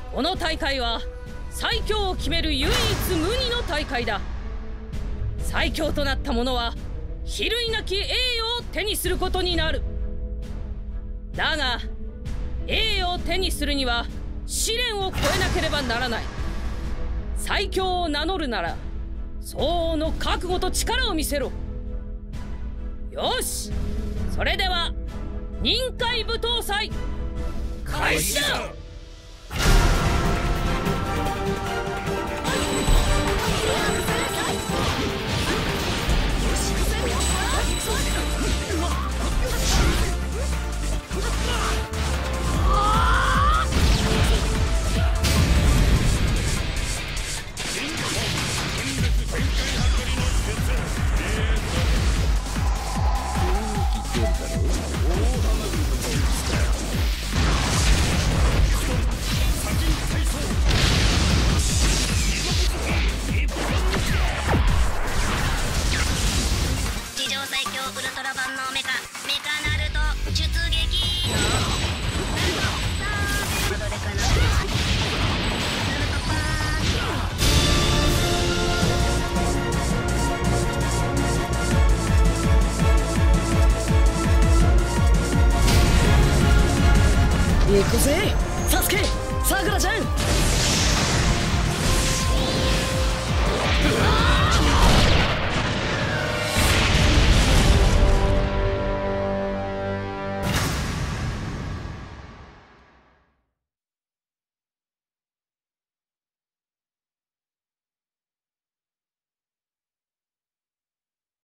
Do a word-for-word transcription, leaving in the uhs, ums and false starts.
この大会は最強を決める唯一無二の大会だ。最強となった者は比類なき栄誉を手にすることになる。だが栄誉を手にするには試練を越えなければならない。最強を名乗るなら相応の覚悟と力を見せろ。よし、それでは任界舞踏祭開始だ。行くぜサスケ、さくらちゃん。